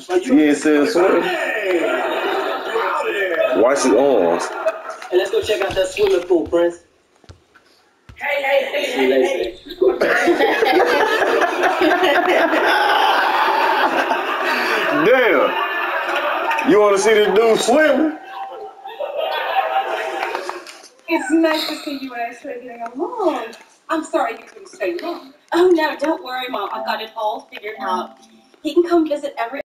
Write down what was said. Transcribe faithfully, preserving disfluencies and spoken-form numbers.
He ain't saying swim. Wash his arms. Hey, let's go check out that swimming pool, Prince. Hey, hey, hey, hey, hey. Damn. You want to see this dude swimming? It's nice to see you actually getting along. I'm sorry you couldn't stay long. Oh, no, don't worry, Mom. I've got it all figured out. He can come visit every